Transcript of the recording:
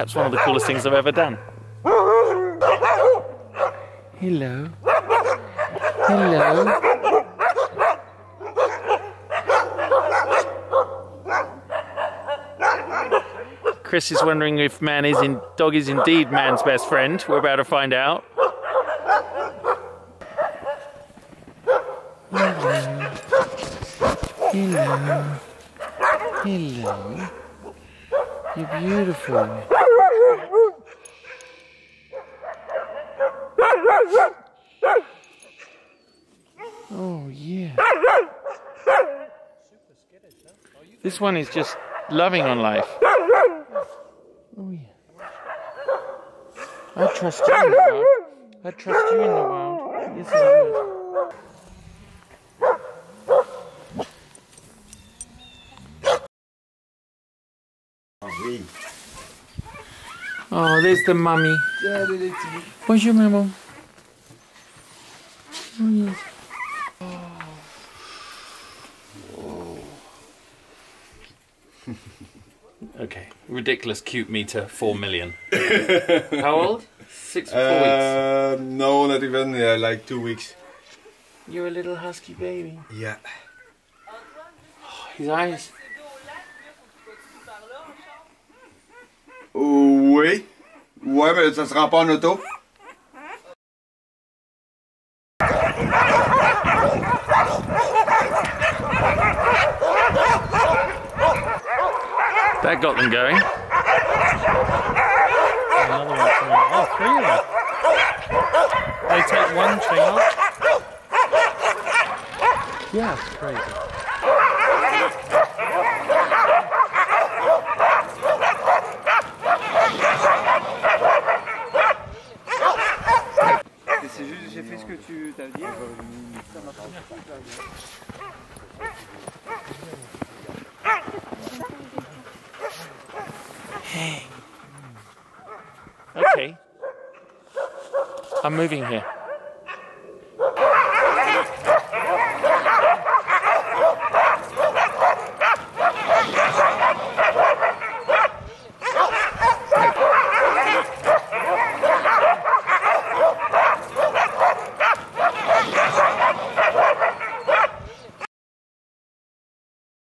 That's one of the coolest things I've ever done. Hello. Hello. Chris is wondering if dog is indeed man's best friend. We're about to find out. Hello. Hello. Hello. You're beautiful. Oh yeah. This one is just loving on life. Oh yeah. I trust you in the world. I trust you in the world. Yes, I would. Oh, there's the mummy. Bonjour, maman. Oh, yes. Okay, ridiculous cute meter, 4 million. How old? 4 weeks? No, not even, like 2 weeks. You're a little husky baby. Yeah. Oh, his eyes. Oui. Ouais, mais ça se rend pas en auto. That got them going. Another one coming. Oh, 3 of them. They take one thing off. Yeah, it's crazy. C'est juste, j'ai fait ce que tu t'as dit. Ça m'a Hey. Okay. I'm moving here.